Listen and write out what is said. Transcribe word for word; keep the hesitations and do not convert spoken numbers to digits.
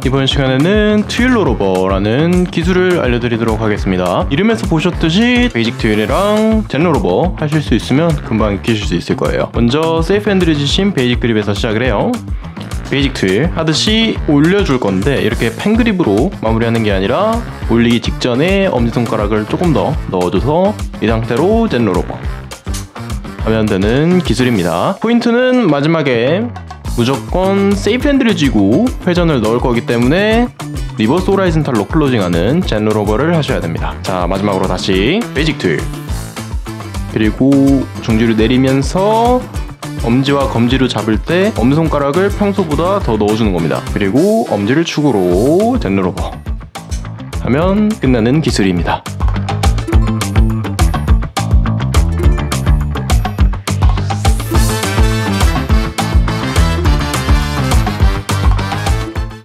이번 시간에는 트윌 롤오버라는 기술을 알려드리도록 하겠습니다. 이름에서 보셨듯이 베이직 트윌이랑 젠 롤오버 하실 수 있으면 금방 익히실 수 있을 거예요. 먼저 세이프 핸들을 지신 베이직 그립에서 시작을 해요. 베이직 트윌 하듯이 올려줄 건데 이렇게 펜 그립으로 마무리하는 게 아니라 올리기 직전에 엄지손가락을 조금 더 넣어줘서 이 상태로 젠 롤오버 하면 되는 기술입니다. 포인트는 마지막에 무조건 세이프 핸들을 쥐고 회전을 넣을 거기 때문에 리버스 호라이즌탈로 클로징하는 젠 롤오버를 하셔야 됩니다. 자, 마지막으로 다시 베이직 트윌 그리고 중지를 내리면서 엄지와 검지를 잡을 때 엄지손가락을 평소보다 더 넣어주는 겁니다. 그리고 엄지를 축으로 젠 롤오버 하면 끝나는 기술입니다.